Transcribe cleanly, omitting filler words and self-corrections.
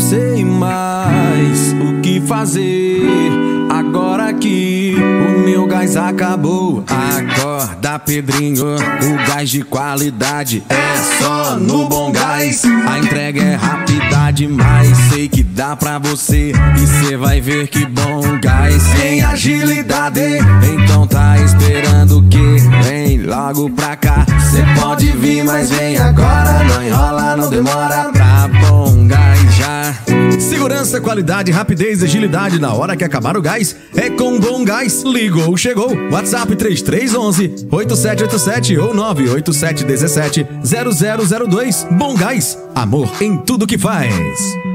sei mais o que fazer agora que o meu gás acabou. Acorda, Pedrinho, o gás de qualidade é só no Bom Gás. A entrega é rápida demais, sei que dá pra você e cê vai ver que Bom Gás tem agilidade. Então tá esperando o quê? Vem logo pra cá. Cê pode vir, mas vem agora. Não enrola, não demora, pra Bom Gás já. Segurança, qualidade, rapidez e agilidade na hora que acabar o gás é com Bom Gás. Ligou, chegou. WhatsApp 3311-8787 ou 98717-0002. Bom Gás, amor em tudo que faz.